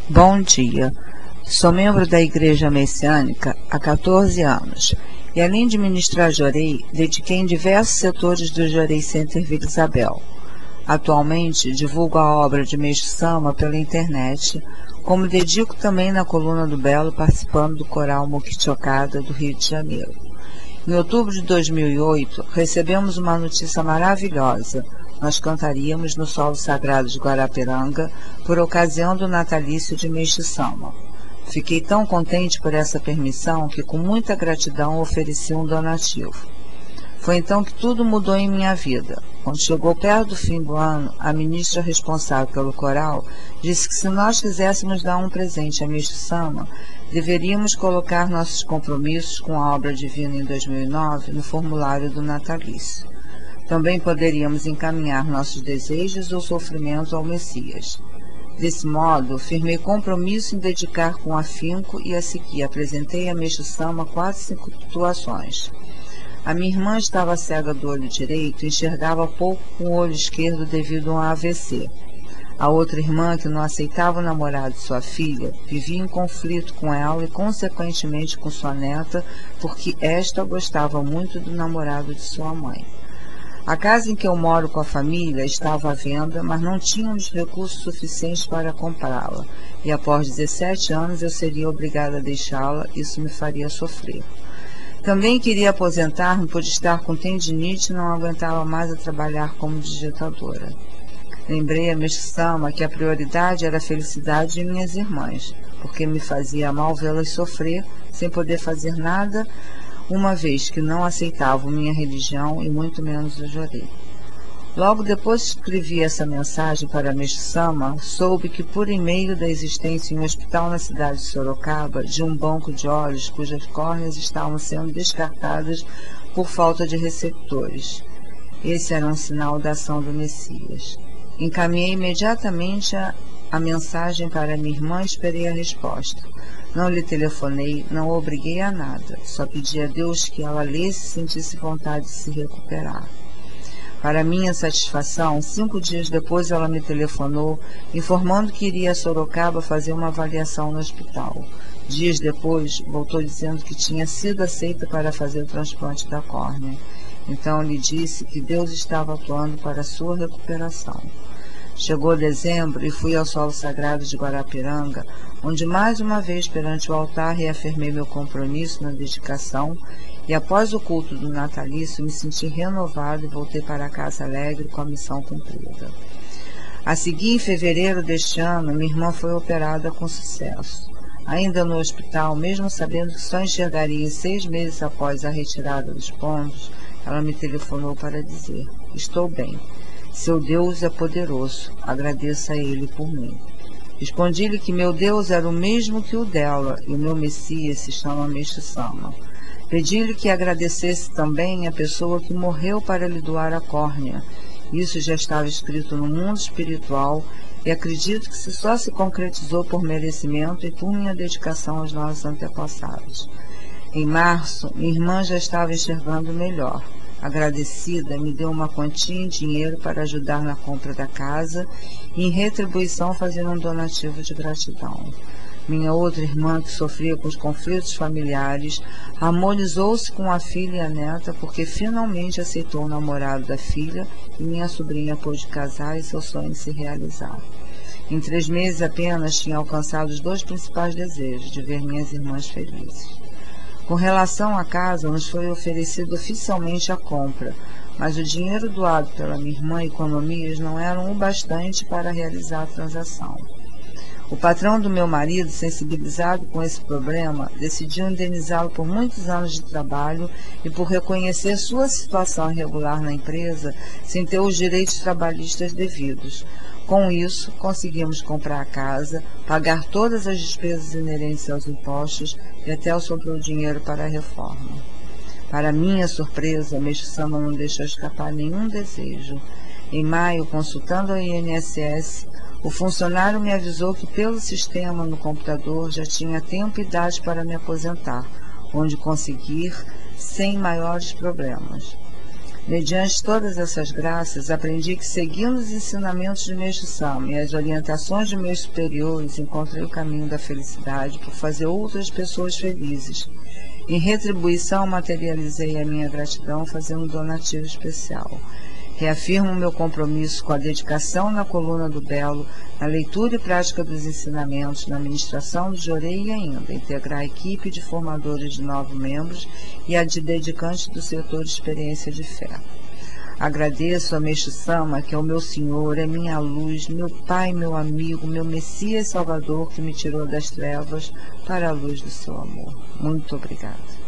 Bom dia. Sou membro da Igreja Messiânica há 14 anos e, além de ministrar Jorei, dediquei em diversos setores do Jorei Center Vila Isabel. Atualmente, divulgo a obra de Meixo Sama pela internet, como dedico também na Coluna do Belo, participando do coral Moquichocada do Rio de Janeiro. Em outubro de 2008, recebemos uma notícia maravilhosa. Nós cantaríamos no Solo Sagrado de Guarapiranga por ocasião do natalício de Meixo Sama. Fiquei tão contente por essa permissão que, com muita gratidão, ofereci um donativo. Foi então que tudo mudou em minha vida. Quando chegou perto do fim do ano, a ministra responsável pelo coral disse que, se nós quiséssemos dar um presente a Meixo Sama, deveríamos colocar nossos compromissos com a obra divina em 2009 no formulário do natalício. Também poderíamos encaminhar nossos desejos ou sofrimento ao Messias. Desse modo, firmei compromisso em dedicar com afinco e a seguir apresentei a Meixo Sama 4 situações. A minha irmã estava cega do olho direito e enxergava pouco com o olho esquerdo devido a um AVC. A outra irmã, que não aceitava o namorado de sua filha, vivia em conflito com ela e, consequentemente, com sua neta, porque esta gostava muito do namorado de sua mãe. A casa em que eu moro com a família estava à venda, mas não tínhamos recursos suficientes para comprá-la, e após 17 anos eu seria obrigada a deixá-la, isso me faria sofrer. Também queria aposentar-me por estar com tendinite e não aguentava mais a trabalhar como digitadora. Lembrei a Meixo Sama que a prioridade era a felicidade de minhas irmãs, porque me fazia mal vê-las sofrer sem poder fazer nada, uma vez que não aceitavam minha religião e muito menos o Jorei. Logo depois que escrevi essa mensagem para Meixo Sama, soube que, por e-mail da existência em um hospital na cidade de Sorocaba, de um banco de olhos cujas córneas estavam sendo descartadas por falta de receptores. Esse era um sinal da ação do Messias. Encaminhei imediatamente a mensagem para minha irmã e esperei a resposta. Não lhe telefonei, não a obriguei a nada, só pedi a Deus que ela lesse e sentisse vontade de se recuperar. Para minha satisfação, 5 dias depois ela me telefonou, informando que iria a Sorocaba fazer uma avaliação no hospital. Dias depois, voltou dizendo que tinha sido aceita para fazer o transplante da córnea. Então lhe disse que Deus estava atuando para a sua recuperação. Chegou dezembro e fui ao Solo Sagrado de Guarapiranga, onde mais uma vez perante o altar reafirmei meu compromisso na dedicação e, após o culto do natalício, me senti renovado e voltei para casa alegre com a missão cumprida. A seguir, em fevereiro deste ano, minha irmã foi operada com sucesso. Ainda no hospital, mesmo sabendo que só enxergaria 6 meses após a retirada dos pontos, ela me telefonou para dizer: estou bem. Seu Deus é poderoso, agradeça a Ele por mim. Respondi-lhe que meu Deus era o mesmo que o dela e o meu Messias se chama Meixo Sama. Pedi-lhe que agradecesse também a pessoa que morreu para lhe doar a córnea. Isso já estava escrito no mundo espiritual e acredito que só se concretizou por merecimento e por minha dedicação aos nossos antepassados. Em março, minha irmã já estava enxergando melhor. Agradecida, me deu uma quantia em dinheiro para ajudar na compra da casa e, em retribuição, fazer um donativo de gratidão. Minha outra irmã, que sofria com os conflitos familiares, harmonizou-se com a filha e a neta porque finalmente aceitou o namorado da filha e minha sobrinha pôde casar e seu sonho se realizar. Em 3 meses apenas tinha alcançado os 2 principais desejos, de ver minhas irmãs felizes. Com relação à casa, nos foi oferecido oficialmente a compra, mas o dinheiro doado pela minha irmã e economias não eram o bastante para realizar a transação. O patrão do meu marido, sensibilizado com esse problema, decidiu indenizá-lo por muitos anos de trabalho e por reconhecer sua situação irregular na empresa sem ter os direitos trabalhistas devidos. Com isso, conseguimos comprar a casa, pagar todas as despesas inerentes aos impostos e até sobrou dinheiro para a reforma. Para minha surpresa, Meixo Sama não deixou escapar nenhum desejo. Em maio, consultando a INSS, o funcionário me avisou que pelo sistema no computador já tinha tempo e idade para me aposentar, onde conseguir sem maiores problemas. Mediante todas essas graças, aprendi que, seguindo os ensinamentos de Meixo Sama e as orientações de meus superiores, encontrei o caminho da felicidade por fazer outras pessoas felizes. Em retribuição, materializei a minha gratidão fazendo um donativo especial. Reafirmo meu compromisso com a dedicação na coluna do Belo, na leitura e prática dos ensinamentos, na administração do Jorei e ainda integrar a equipe de formadores de novos membros e a de dedicantes do setor de experiência de fé. Agradeço a Meixo Sama, que é o meu Senhor, é minha luz, meu Pai, meu amigo, meu Messias Salvador, que me tirou das trevas para a luz do seu amor. Muito obrigada.